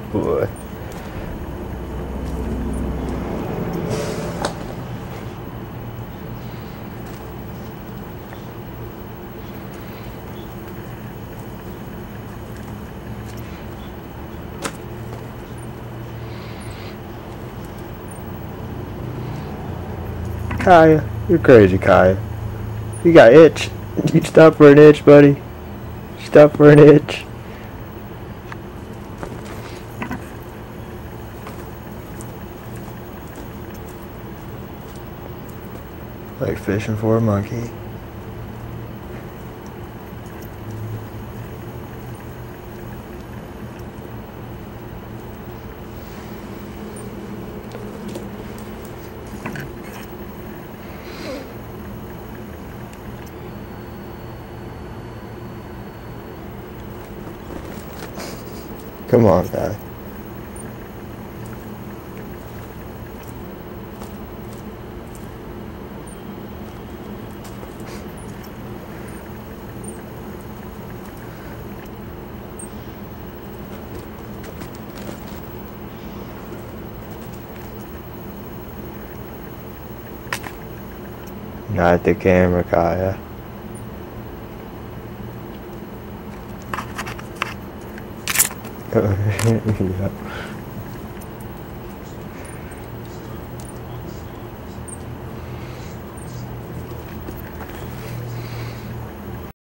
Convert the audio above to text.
boy. Kaya, you're crazy, Kaya. You got itch. You stop for an itch, buddy. Stop for an itch. Like fishing for a monkey. Come on, guy. Not the camera, Kaya. Yeah.